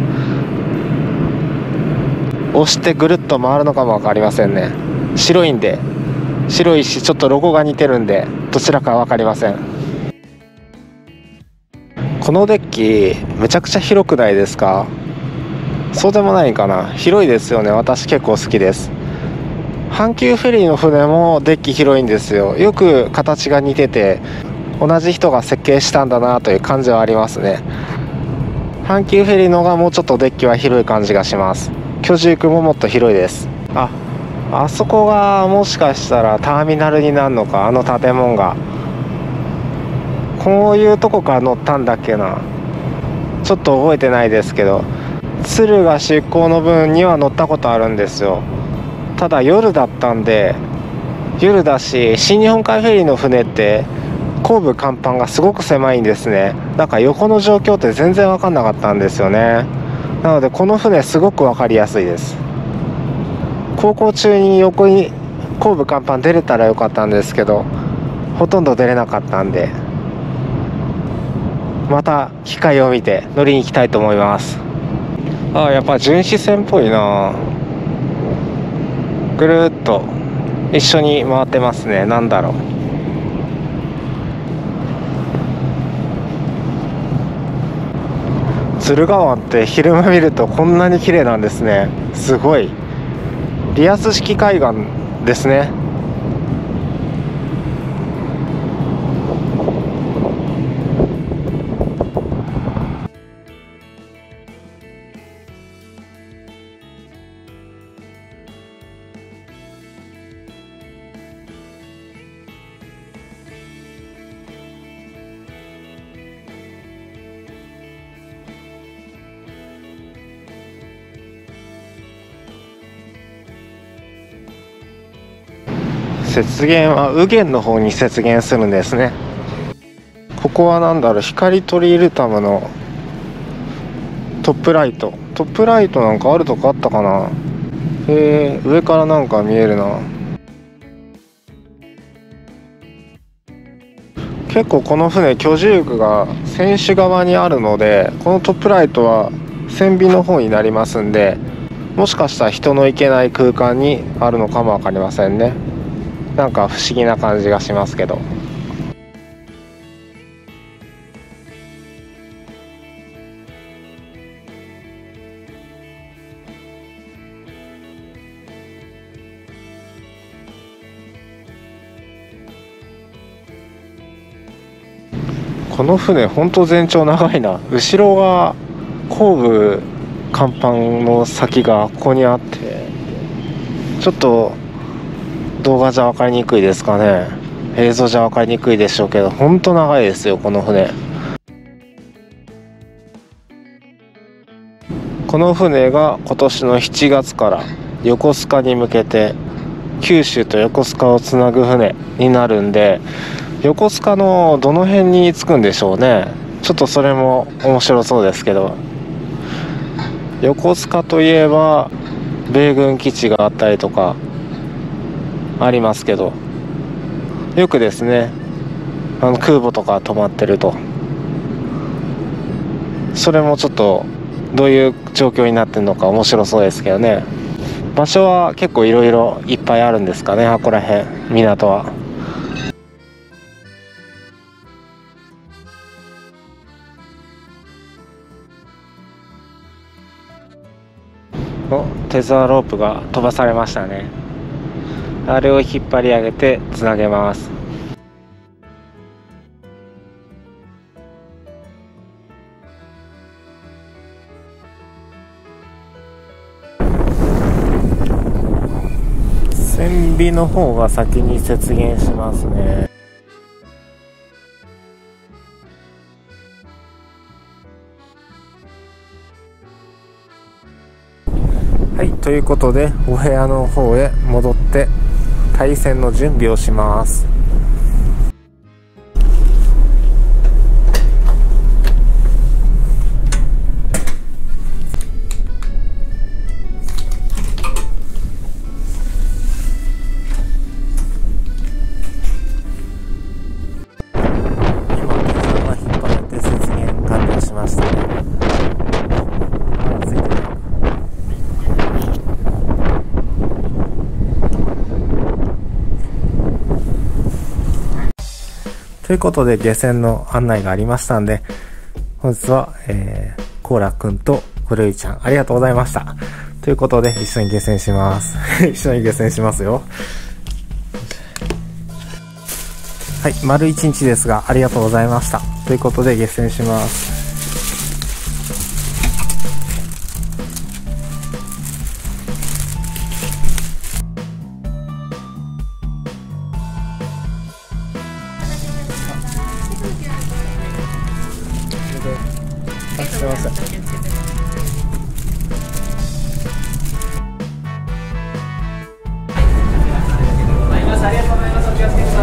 押してぐるっと回るのかも分かりませんね。白いんで、白いしちょっとロゴが似てるんで、どちらか分かりません。このデッキめちゃくちゃ広くないですか。そうでもないかな。広いですよね。私結構好きです。阪急フェリーの船もデッキ広いんですよ。よく形が似てて、同じ人が設計したんだなという感じはありますね。阪急フェリーのがもうちょっとデッキは広い感じがします。居住区ももっと広いです。あ、あそこがもしかしたらターミナルになるのか。あの建物がこういうとこから乗ったんだっけな。ちょっと覚えてないですけど、敦賀出港の分には乗ったことあるんですよ。ただ夜だったんで、夜だし新日本海フェリーの船って後部甲板がすごく狭いんですね。なんか横の状況って全然分かんなかったんですよね。なのでこの船すごく分かりやすいです。航行中に横に後部甲板出れたらよかったんですけど、ほとんど出れなかったんで、また機会を見て乗りに行きたいと思います。ああ、やっぱ巡視船っぽいな。ぐるーっと一緒に回ってますね。なんだろう。敦賀湾って昼間見るとこんなに綺麗なんですね。すごい。リアス式海岸ですね。雪原は右舷の方に雪原するんですね。ここは何だろう、光トリールタムのトップライトトップライトなんかあるとこあったかな。へえ、上からなんか見えるな。 結構この船居住区が船首側にあるので、このトップライトは船尾の方になりますんで、もしかしたら人の行けない空間にあるのかも分かりませんね。なんか不思議な感じがしますけど。この船ほんと全長長いな。後ろが後部甲板の先がここにあって、ちょっと動画じゃ分かりにくいですかね。映像じゃ分かりにくいでしょうけど、ほんと長いですよこの船。この船が今年のしちがつから横須賀に向けて九州と横須賀をつなぐ船になるんで、横須賀のどの辺に着くんでしょうね。ちょっとそれも面白そうですけど、横須賀といえば米軍基地があったりとかありますけど、よくですね、あの空母とか止まってると、それもちょっとどういう状況になってるのか面白そうですけどね。場所は結構いろいろいっぱいあるんですかね、ここら辺港は。お、テザーロープが飛ばされましたね。あれを引っ張り上げてつなげます。船尾の方が先に接舷しますね。はい、ということでお部屋の方へ戻って対戦の準備をします。ということで下船の案内がありましたんで、本日は、えー、コーラくんとくるいちゃんありがとうございました。ということで一緒に下船します。一緒に下船しますよ。はい、丸一日ですがありがとうございました。ということで下船します。すいません。ありがとうございます。お気をつけください。